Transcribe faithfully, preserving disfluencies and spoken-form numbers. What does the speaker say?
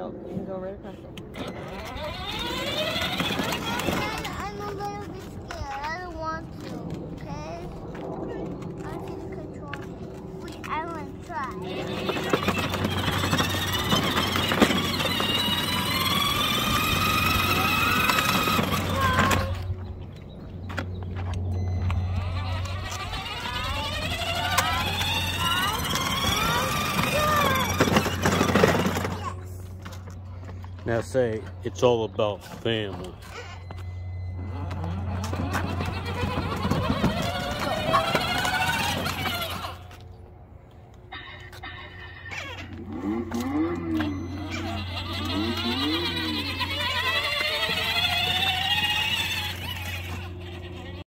No, you can go right across it. I'm a little bit scared. I don't want to, okay? Okay. I can control it. Wait, I want to try. Now say, it's all about family.